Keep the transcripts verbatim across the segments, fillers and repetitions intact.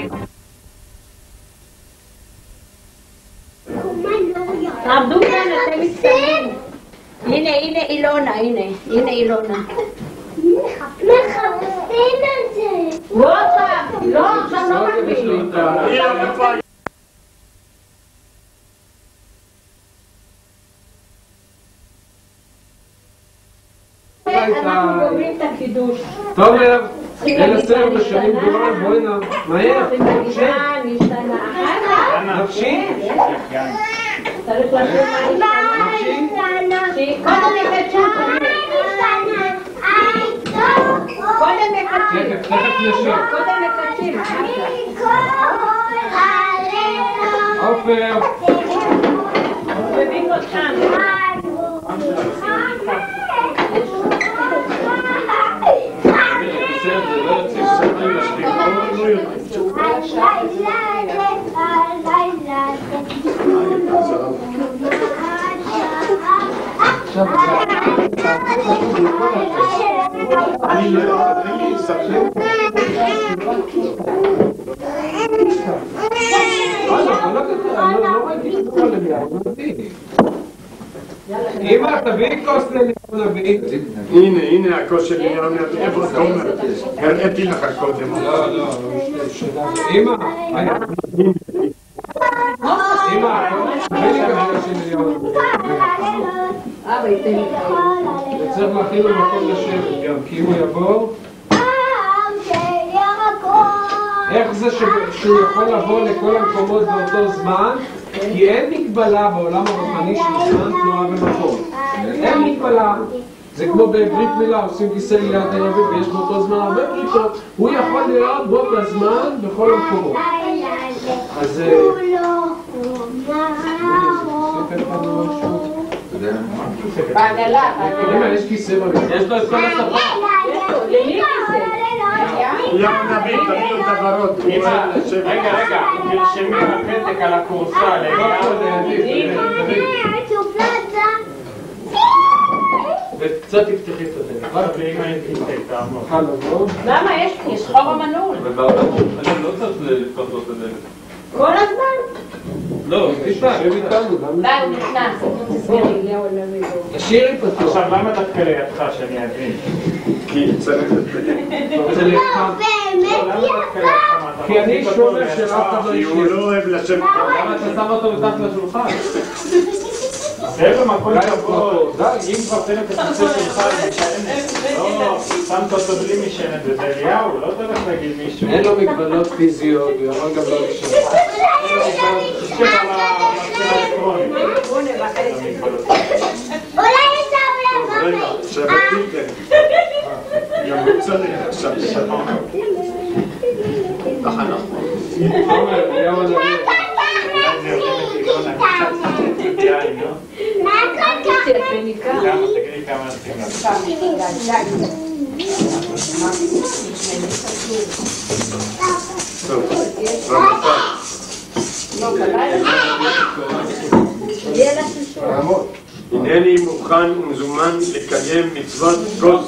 תעבדו כאן, אתם מצטערים. הנה, הנה אילונה, הנה, הנה אילונה. מחפשים את זה. לא עכשיו, לא, עכשיו לא מביאים. אנחנו גומרים את הקידוש. תומר, ננסה בשנים גדולות, בואי נע... מהר. נשתנה, נשתנה. נפשי? צריך לשבת מה נשתנה. קודם נקצ'ו. קודם מקצ'ים. תכף נשאר. קודם מקצ'ים. עופר. מבין אותם. אני לא אדריך ספר. אמא, תביאי כוס ללימון אבי. הנה, הנה הכוס של לימון אבי. איפה תומר? הראיתי לך קודם. לא, לא, אמא, אמא, תביאי לי כוס של לימון אבי. וצריך להכין לו מקום לשבת גם, כי אם הוא יבוא... איך זה שהוא יכול לבוא לכל המקומות באותו זמן? כי אין מגבלה בעולם הרוחני של זמן, תנועה ומקום. אין מגבלה. זה כמו בברית מילה, עושים כיסא ליד הרבי ויש באותו זמן הרבה בריתות. הוא יכול להיות בו בזמן בכל המקומות. אז... בעגלה. אמא, יש כיסא בבית. יש לו את כל השפה. למי כיסא? ים נביא, תביאו את הברות. רגע, רגע, תרשמי בפתק על הקורסה וקצת תפתחי את הדלת. ואמא תפתק, תעמוד. למה? יש חור המנעול. אני לא צריך לפתוח לו את הדלת. כל הזמן? לא, תשמע, הם איתנו. די, הוא נכנס. תסבירי, לאו נביא. תשאירי פתוח. עכשיו, למה דווקא לידך שאני אבין? כי צריך את זה. זה לידך. כי אני שומר של אף אחד לא כי הוא לא אוהב לשבת. למה אתה שם אותו מתחת לשולחן? זה במקום לבוא, אם כבר תן את הכיסא שלך משענת, לא, שמת אותו בלי משענת, וזה אליהו, לא תלך להגיד מישהו. אין לו מגבלות פיזיות, הוא יכול גם לא לשבת. תשב על המחשב האלקטרוני. אולי יש שם רגע, שבתיתם. גם הוא צריך עכשיו לשבת. תחנה. עומר, אליהו הנביא. מה כל כך למה? תגידי כמה נשים טוב, רבותיי. הנני מוכן ומזומן לקיים מצוות כוס.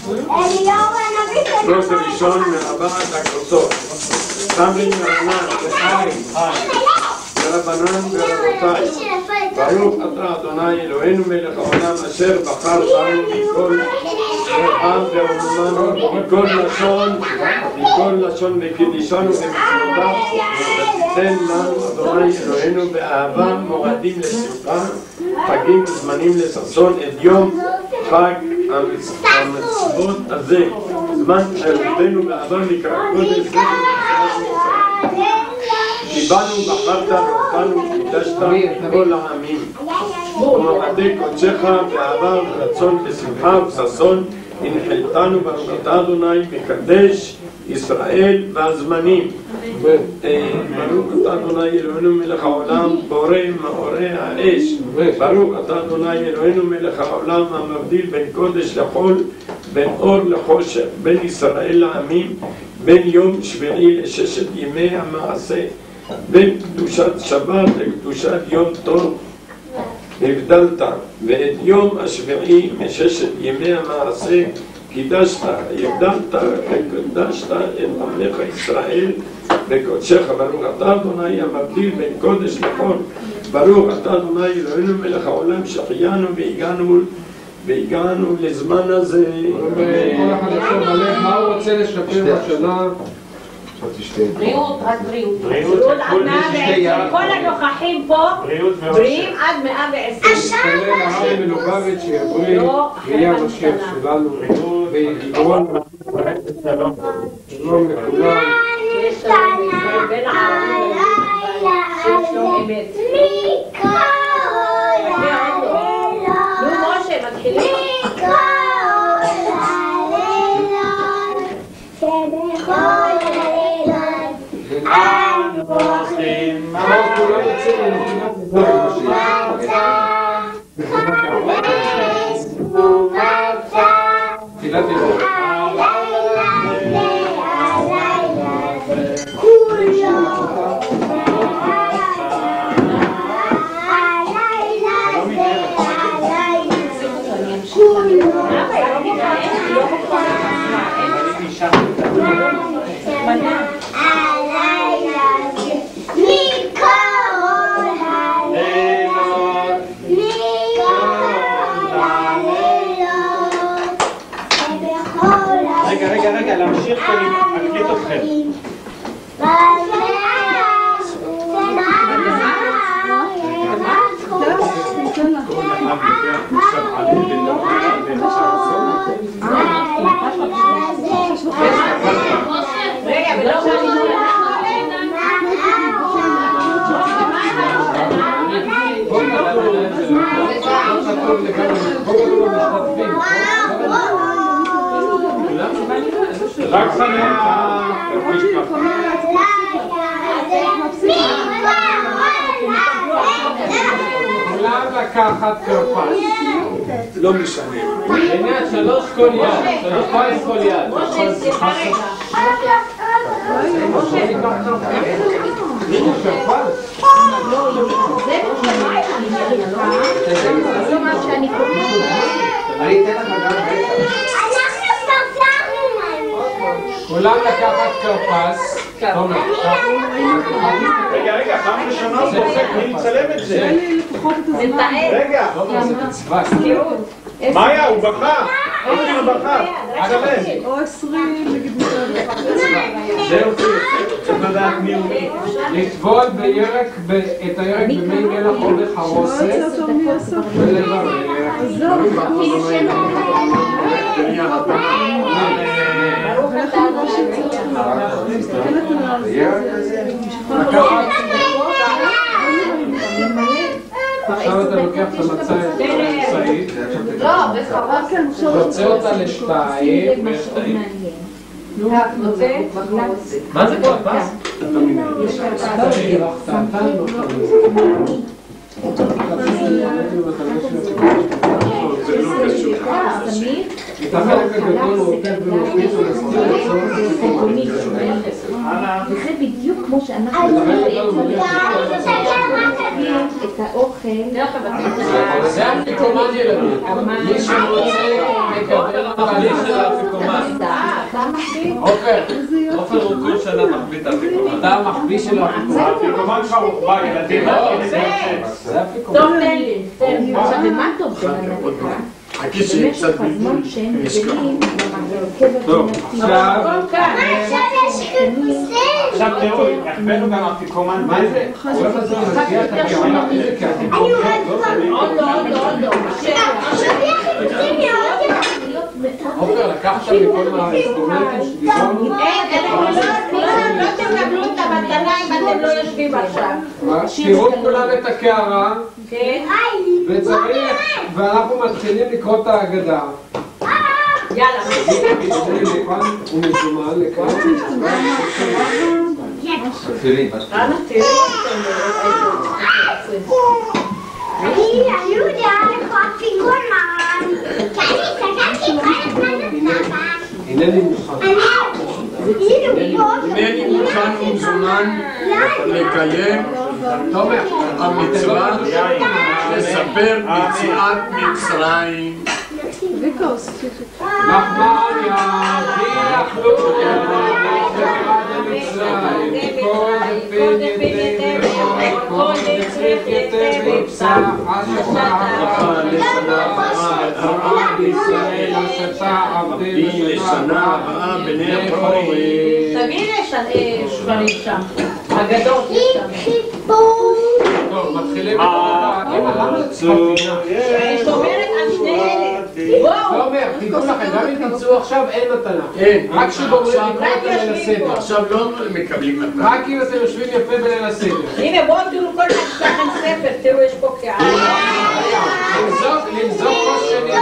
כוס ראשון מארבעת הכוסות. תמלין רענן לחיים. ורבנן ורבותיי, ברוך אתה אדוני אלוהינו מלך העולם אשר בחר בנו מכל עם ואומן, מכל לשון, מכל לשון וקידישנו ומצוותיו, ותיתן לנו אדוני אלוהינו באהבה מועדים לשמחה, חגים וזמנים לששון את יום חג המצוות הזה, זמן חירותנו באהבה מקרא קודש זה כי בנו בחרת ואותנו קידשת כל העמים ומועדי קודשך באהבה ורצון בשמחה ובששון הנחלתנו ברוך אתה אדוני מקדש ישראל והזמנים. ברוך אתה אדוני אלוהינו מלך העולם בורא מאורי האש. ברוך אתה אדוני אלוהינו מלך העולם המבדיל בין קודש לחול, בין אור לחושך, בין ישראל לעמים, בין יום שביעי לששת ימי המעשה, בין קדושת שבת לקדושת יום טוב הבדלת, ואת יום השביעי מששת ימי המעשה קידשת, הבדלת וקדשת את עמך ישראל בקודשך ברוך אתה אדוני המבדיל בין קודש לחול. ברוך אתה אדוני אלוהינו מלך העולם שהחיינו והגענו והגענו לזמן הזה. כל אחד יחשוב עליך מה הוא רוצה לשפר בשנה. בריאות, רק בריאות. בריאות, כל הנוכחים פה בריאים עד מאה ועשרים. נתפלל להרי מלובביץ' שיבריא ויהיה המשיח שלנו ויגרום שלום. שלום לכולם. שיש שלום בישראל בין הערבים שיש שלום אמת. נו משה, מתחילים. אנו הולכים תפילת יבוא. רגע, רגע, רגע, להמשיך ואני אקליט אתכם. רגע, ולא שאני רק חניה. כולם לקחת כרפס. לא משנה. הנה שלוש כל יד, שלוש פייס כל יד. כולם לקחת כרפס. רגע, רגע, פעם ראשונה זה אני מצלם את זה. רגע, מאיה, הוא בכה. הוא בכה. או עשרים, נגיד זהו, צריך לדעת מי הוא. לטבול בירק, את הירק במי מלח או בחרוסת ולברר. עכשיו אתה לוקח את המצה הצבאית, רוצה אותה לשתיים, מה זה כבר פס? את החלק הגדול הוא עוקב ומופיץ ולסתיר וזה בדיוק כמו שאנחנו את האוכל. זה אפיקומן ילדים. מי שרוצה לקבל תהליך של האפיקומן. עופר, עופר הוא כל שנה מחביא את האפיקומן. אתה המחביא של האפיקומן. האפיקומן כבר הוחבא, ילדים. זה אפיקומן. טוב, תן לי. עכשיו, ומה טוב בלנדך? במשך הזמן שהם גדלים טוב, עכשיו עכשיו תראו, הכבנו גם אפיקומן. מה זה? הולך לזה לנגיע את הגירעון איזה כאפיקומן. עוד לא, עוד לא, עוד לא. עופר, לקחת מכל האינסטרומנטים שדיברנו? לא תקבלו את המתנה אם אתם לא יושבים עכשיו. תראו כולם את הקערה וצריך, ואנחנו מתחילים לקרוא את ההגדה. יאללה. לכאן הוא מזומן לכאן. אנא תראי. אני יודע איפה הפיקומן. כי אני סגרתי כל הזמן בצבא. הנני מוכן. הנני מוכן ומזומן לקיים המצווה לספר יציאת מצרים. נחמניה, כי יכלו יציאת מצרים. קודם פן יתה קודם צריך יתה ויפסח השתה זרעה בישראל השתה עבדי לשנה הבאה בני חורי. תביא לי שברים שם, אגדות יש שם. טוב, מתחילים את הדבר. למה לצחוקים? יש אומרת על שני אלה. לא אומר, תדעו לכם, גם אם תמצאו עכשיו אין מתנה. רק כשגומרים לקרוא את ליל הסדר. עכשיו לא מקבלים מתנה. רק אם אתם יושבים יפה בליל הסדר. הנה בואו תראו כל אחד לכם ספר, תראו יש פה קהל. למזוג, למזוג כוס שני.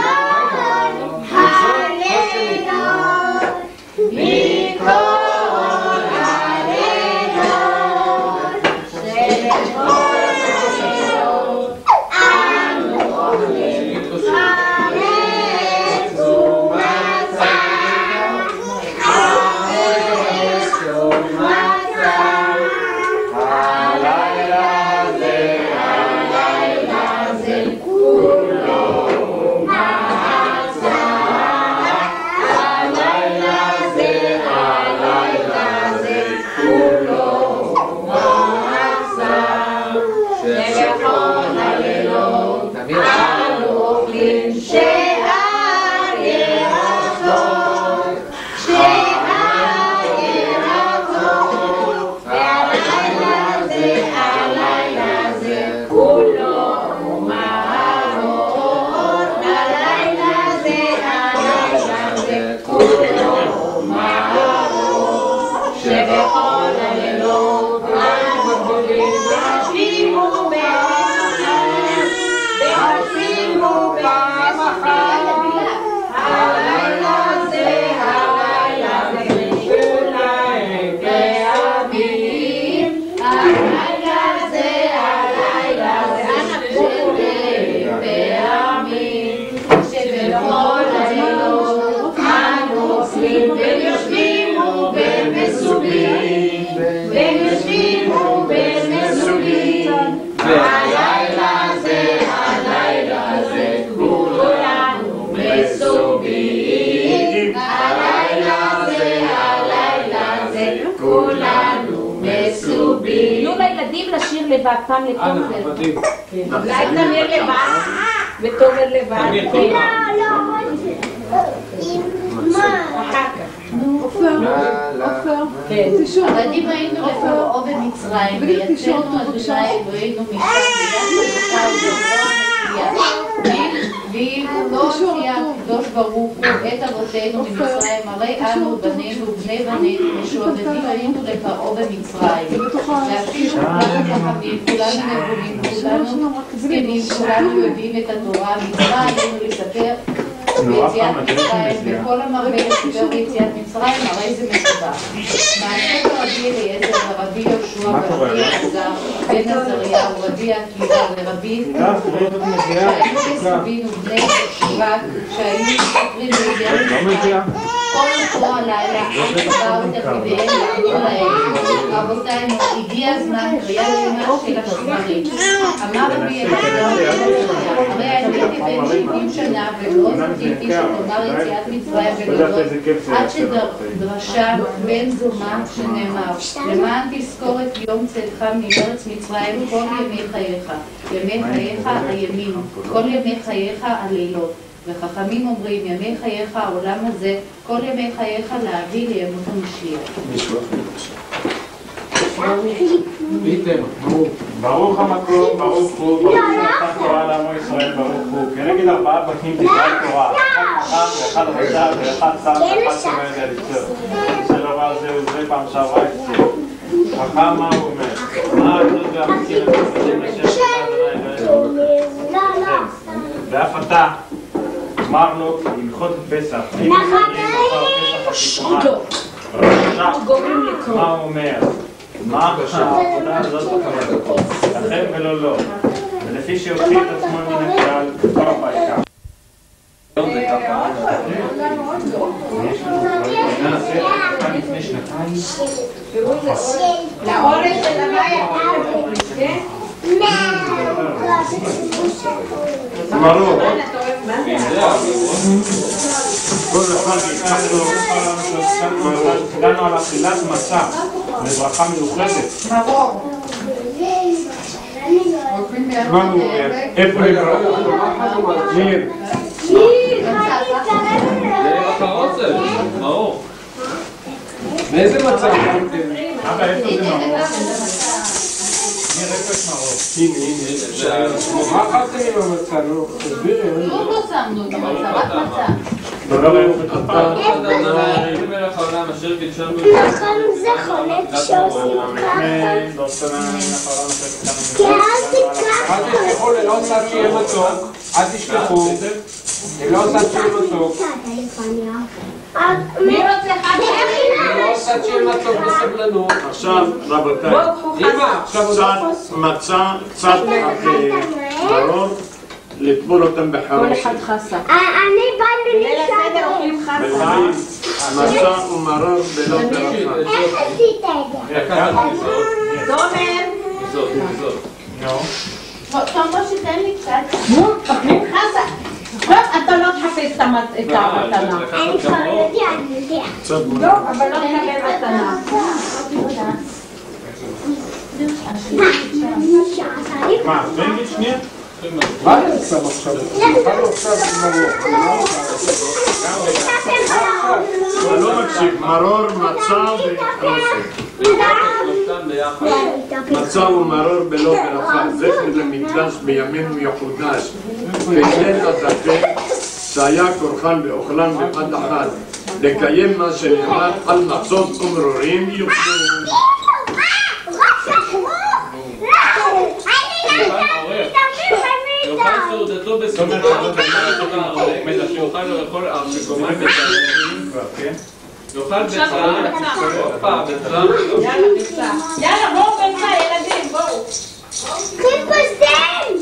לבד, פעם לתומר. אולי תמיר לבד, ותומר לבד. לא, לא, אחר כך. עופר, עופר, תשאול. עבדים היינו לפרעה במצרים, ויצאנו אדוני אלוהינו משם ואילו לא הוציאה הקדוש ברוך הוא את אבותינו ממצרים, הרי אנו בנינו ובני בנינו משועבדים היינו לפרעה במצרים. להפשיט כולנו חכמים, כולנו נבונים, כולנו זקנים, כולנו יודעים את התורה. מצווה עלינו לספר ביציאת מצרים, וכל המרבה לספר ביציאת מצרים, הרי זה מסובך. מעשה רבי אליעזר ורבי יהושע ורבי אלעזר בן עזריה ורבי עקיבא ורבי שהיינו מסובין ובני שבט, שהיינו מספרים בידיעה כל אותו הלילה באו תלמידיהם ואמרו להם, רבותיי, הגיע הזמן קריאת שמע של השמרים. אמר רבי אליעזר, הרי אני בן שבעים שנה ולא זכיתי שתאמר יציאת מצרים ולראות עד שדרשה בן זומא שנאמר, למען תזכור את יום צאתך מארץ מצרים כל ימי חייך, ימי חייך הימים, כל ימי חייך הלילות. וחכמים אומרים, ימי חייך העולם הזה, כל ימי חייך להביא לימות המשיח. ברוך המקום, ברוך הוא, ברוך שנתן תורה לעמו ישראל, ברוך הוא. כנגד ארבעה בתים תקרא תורה, אחד חכם ואחד רשע ואחד שר ואחד שומר ידי ליצור. זה לא רע זה וזה פעם שעברה אצלי. חכם מה הוא אומר? מה העדות והמקים המתפתים לשם של אדוני אלוהינו? ואף אתה אמרנו הלכות פסח. מה הוא אומר? מה העבודה הזאת בכוונתו? לכם ולא לא. ולפי שהוציא את עצמו מן הכלל, כל הביתה. לאורץ של הבעיה. ברור. כל אחד התחלנו על אכילת מצה. לברכה מיוחדת. מרור. מה הוא אומר? איפה לברכה? ניר. מאור. באיזה מצב? אבא, איפה זה מרור? ניר, איפה יש מרור? הנה, הנה. מה אכלתם עם המצה? נו, תסבירי. לא לא שמנו את המצה, רק מצה. לא לא איפה את הפעם. זה חולק שעושים ככה. אל תשכחו ללא צד שיהיה מתוק. אל תשכחו. ללא צד שיהיה מתוק. מי רוצה חד ללא צד שיהיה מתוק בסבלנות. עכשיו, רבותיי, אמא, עכשיו עוד קצת מצה, קצת מרור, לטבול אותם בחרושת. אני באנו ליל הסדר לשם. אוכלים חסה. ולהגיד, מצה ומרור בלא ברכה. איך עשית את זה? תומר. נו. תומר שתן לי קצת. נו, אוכלים חסה. לא, אתה לא תחפש את המתנה. אני כבר יודע, אני יודע. קצת לא, אבל לא תקבל מתנה. מה, בן גיל שנייה? מה אני עושה עכשיו? אכלנו עכשיו מרור. הוא לא מקשיב, מרור, מצה וחרושת. מצה ומרור בלא ברכה, זכר למקדש בימינו יחודש. ואין הזכר שהיה כורחן ואוכלן בבת אחת, לקיים מה שנאמר על מצות ומרורים יאכלו. יאכל סעודתו בסעודה, שיאכל לאכול שקומה בצד, יאכל בצד, הופה, בצד. יאללה, בואו ביצה, ילדים, בואו. חיפושים!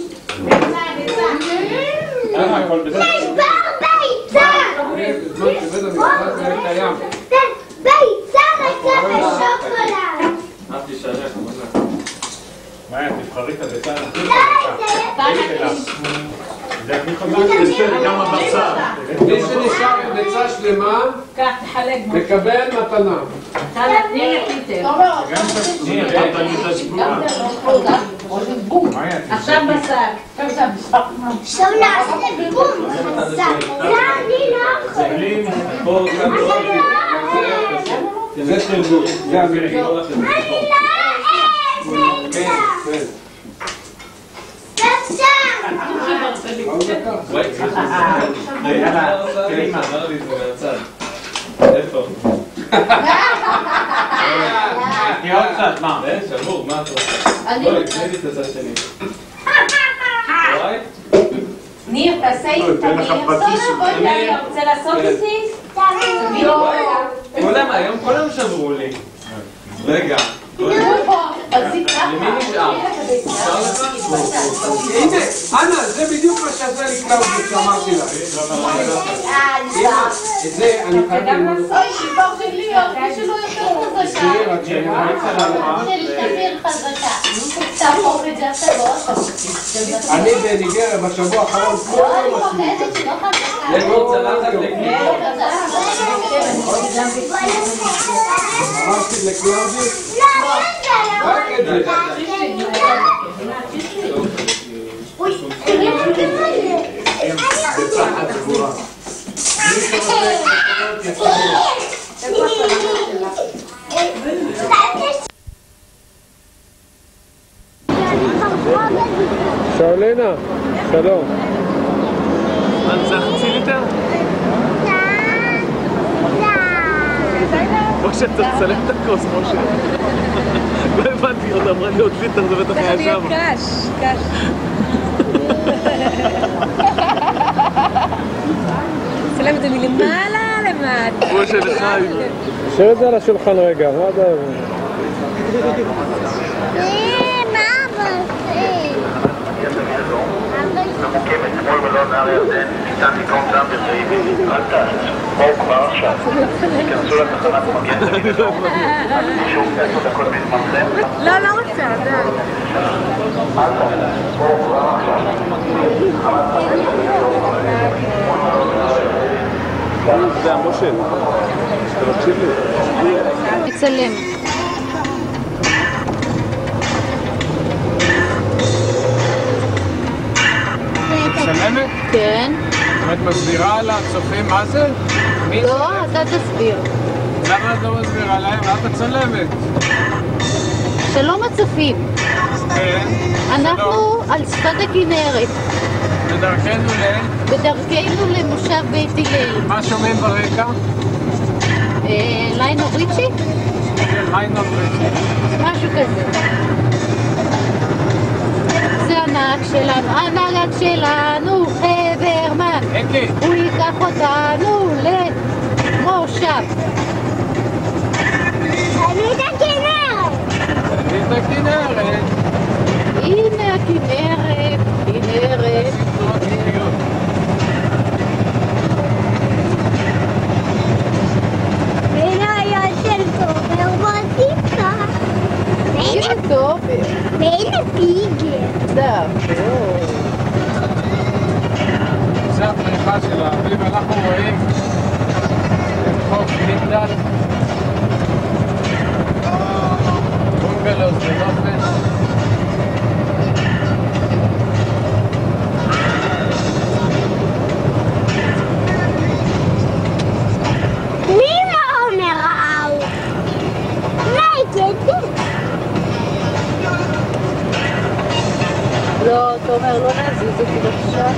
למה הכל בסדר? ביצה! בזמן שבית המקדש זה קיים. ביצה רצה בשוקולד! אל תשארך, מוזר. מאיה, תבחרי את הביצה. יש גם הבשר. מי שנשאר עם ביצה שלמה, קח, תחלק. מקבל מתנה. תני לפיטר. עכשיו בשק. עכשיו נעשה בום! זה אני לא יכול. זה תרגול, זה אמיתי. אני לא אעשה! עוד דקה. יאללה, קדימה. איפה? תהיה עוד קצת, מה? אין, שבור, מה אתה רוצה? בואי, תני לי את הצד שני. וואי? ניר, תעשה איתי, תן לך פטיש. אתה רוצה לעשות איתי? כולם, היום כולם שברו לי. רגע. למי נשאר? נשאר לך? הנה, אנה, זה בדיוק מה שעשה לי קלאודיה שאמרתי לך. אמא, את זה אני חייב ללמוד. אוי, שיבור של ליאור, מישהו לא יותר חזקה. תראי רק שאני של תמיר חזקה. תהפוך את זה עכשיו באוטו. אני בניגריה בשבוע האחרון כל לא, אני יום עשיתי. מפחדת שלא חזקה. יש עוד צלחת לקליפות. אמרתי לקלאודיה, רק את זה. ביצה אחת סגורה. שאולנה, שלום. מה, זה חצי ליטר? משה, תצלם את הכוס, משה. לא הבנתי, עוד אמרה לי עוד ליטר, זה בטח היה שם. קש, קש. צלם את זה מלמעלה למטה. משה לחיים. תשאיר את זה על השולחן רגע, מה אתה... ממוקמת שמאל מלון נהר הירדן, ניתן לקרום שם בסעיף אל תעש, בואו כבר עכשיו, תיכנסו לתחנת מגן תגידו, שוב עשר דקות בזמנכם. לא, לא רוצה, עדיין. אל תעש, בואו כבר עכשיו. זה המושל, אתה מקשיב לי? מצלם. את מסבירה לצופים מה זה? לא, אתה תסביר. למה את לא מסבירה להם? את מצלמת. שלום הצופים. כן. אנחנו על שפת הכנרת. בדרכנו ל... בדרכנו למושב בית הלל. מה שומעים ברקע? ליינו ריצ'י? כן, ליינו ריצ'י. משהו כזה. זה הנהג שלנו, הנהג שלנו, חברמן. אקי. הוא ייקח אותנו למושב. אני את הכנרת! אני את הכנרת. הנה הכנרת, כנרת. והנה היה של תומר מוזיקה. הנה תומר. והנה פיגר. זה הפריחה של האביב, אנחנו רואים את חוף מגדל, בונגלוס ונופש. מי לא אומר אאו? נגד? לא, תומר, לא נזיז אותי בבקשה.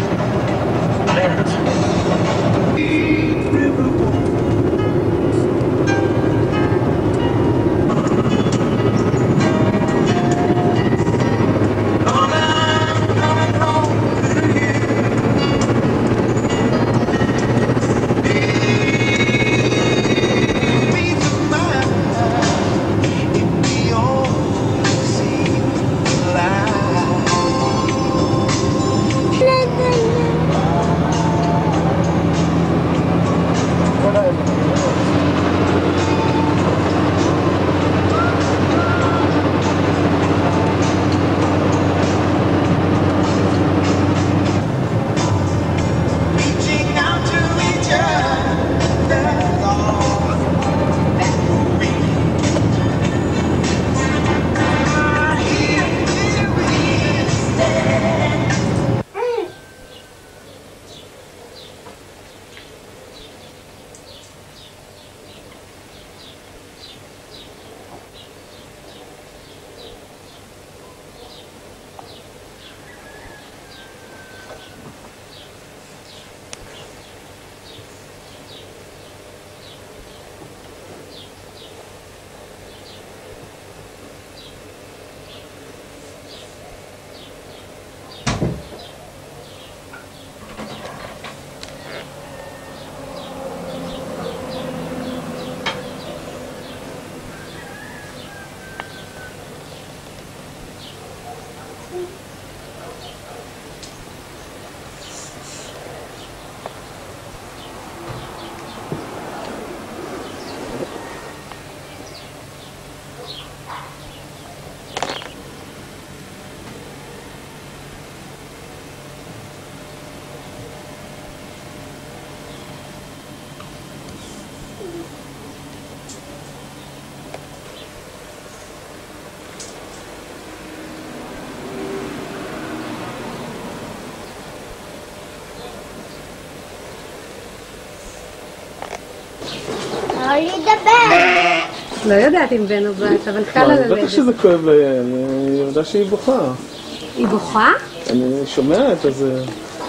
לא יודעת אם בן או בת, אבל קל לה ללדת. בטח שזה כואב ליעל, היא יודעת שהיא בוכה. היא בוכה? אני שומע את זה.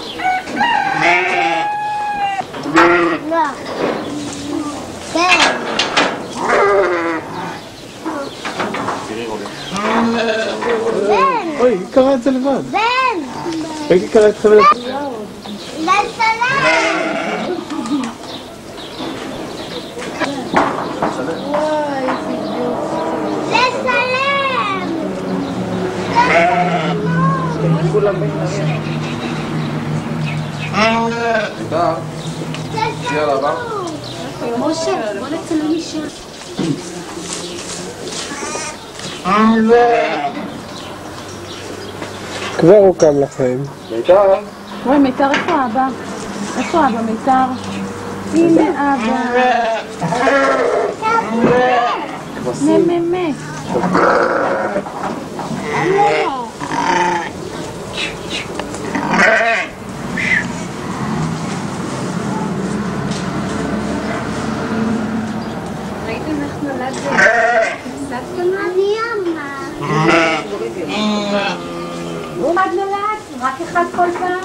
לא. כן. אוי, היא קראה את זה לבד. בן! הייתי קראה את חבלת. לסלם! וואי, לסלם! כולם יאללה, בא. משה, בוא נצלם אישה. כבר הוא קם לכם. מיתר. אוי, מיתר, איפה אבא? איפה אבא, מיתר? הנה אבא. נממה. אחד כל פעם?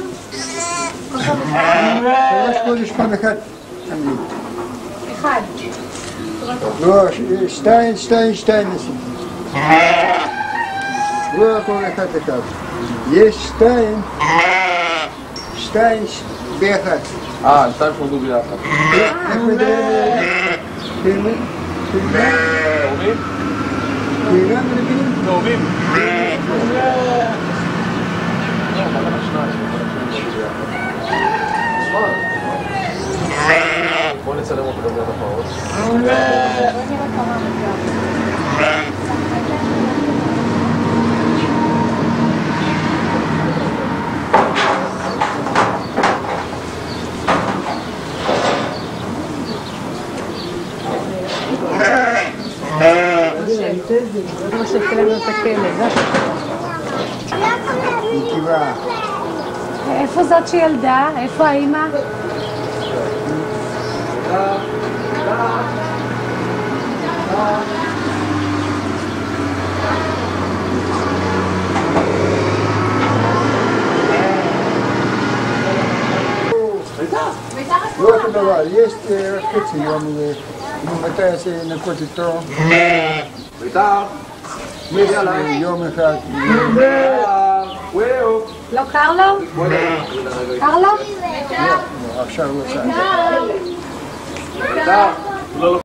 שלוש חודש פעם אחד. אחד. לא, שתיים, שתיים, שתיים נשים. לא הכל אחד אחד. יש שתיים, שתיים ביחד. אה, שתיים שעובדו ביחד. איך מדברים? תאומים? תאומים? תאומים? בוא נצלם אותך גם ליד הפרות. זה מה שכלם את הכלב. איפה זאת שילדה? איפה האמא? לא אותו דבר, יש חצי יום מתי שנקות איתו. ביתר! יום אחד. לא קר לו? קר לו? עכשיו הוא עושה. ביתר!